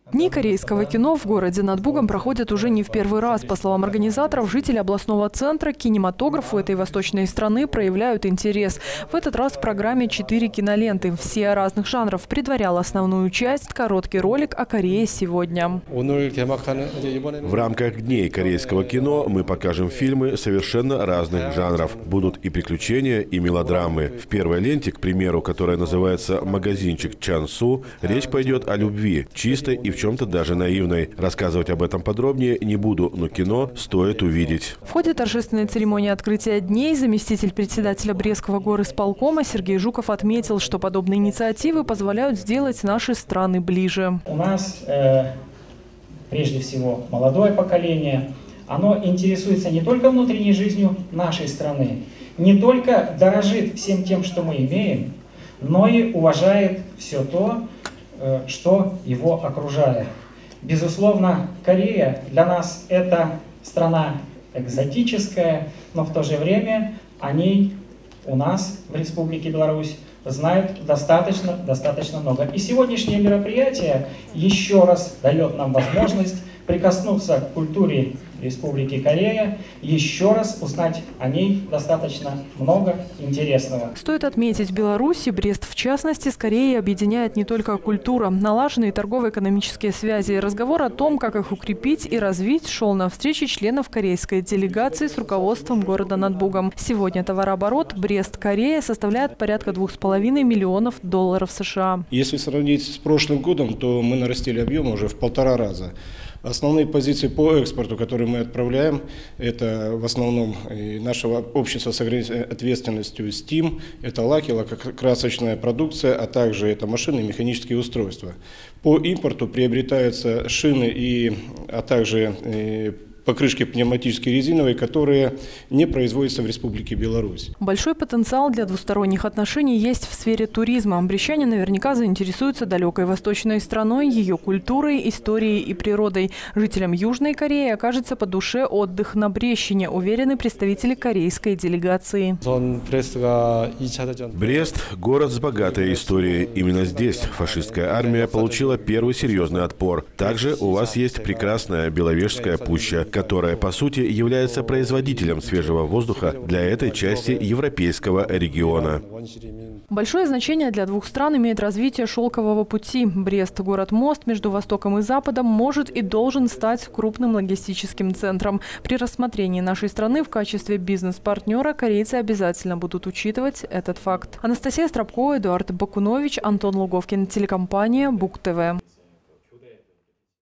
Дни корейского кино в городе над Бугом проходят уже не в первый раз. По словам организаторов, жители областного центра к кинематографу этой восточной страны проявляют интерес. В этот раз в программе 4 киноленты. Все разных жанров. Предварял основную часть короткий ролик о Корее сегодня. В рамках Дней корейского кино мы покажем фильмы совершенно разных жанров. Будут и приключения, и мелодрамы. В первой ленте, к примеру, которая называется «Магазинчик Чансу», речь пойдет о любви, чистой и в чем-то даже наивной. Рассказывать об этом подробнее не буду, но кино стоит увидеть. В ходе торжественной церемонии открытия дней заместитель председателя Брестского горисполкома Сергей Жуков отметил, что подобные инициативы позволяют сделать наши страны ближе. У нас прежде всего молодое поколение. Оно интересуется не только внутренней жизнью нашей страны, не только дорожит всем тем, что мы имеем, но и уважает все то, что его окружает. Безусловно, Корея для нас это страна экзотическая, но в то же время о ней у нас в Республике Беларусь знают достаточно много. И сегодняшнее мероприятие еще раз дает нам возможность прикоснуться к культуре Республики Корея, еще раз узнать о ней достаточно много интересного. Стоит отметить, Беларусь и Брест в частности с Кореей объединяет не только культура, налаженные торгово-экономические связи. Разговор о том, как их укрепить и развить, шел на встрече членов корейской делегации с руководством города над Бугом. Сегодня товарооборот Брест-Корея составляет порядка $2,5 миллионов США. Если сравнить с прошлым годом, то мы нарастили объемы уже в 1,5 раза. Основные позиции по экспорту, которые мы отправляем, это в основном нашего общества с ограниченной ответственностью STEAM, это лаки, лакокрасочная продукция, а также это машины и механические устройства. По импорту приобретаются шины, а также покрышки пневматические резиновые, которые не производятся в Республике Беларусь. Большой потенциал для двусторонних отношений есть в сфере туризма. Брестчане наверняка заинтересуются далекой восточной страной, ее культурой, историей и природой. Жителям Южной Кореи окажется по душе отдых на Брестщине, уверены представители корейской делегации. Брест – город с богатой историей. Именно здесь фашистская армия получила первый серьезный отпор. Также у вас есть прекрасная Беловежская пуща, которая, по сути, является производителем свежего воздуха для этой части европейского региона. Большое значение для двух стран имеет развитие шелкового пути. Брест, город-мост между Востоком и Западом, может и должен стать крупным логистическим центром. При рассмотрении нашей страны в качестве бизнес-партнера корейцы обязательно будут учитывать этот факт. Анастасия Стропкова, Эдуард Бакунович, Антон Луговкин, телекомпания Буг ТВ.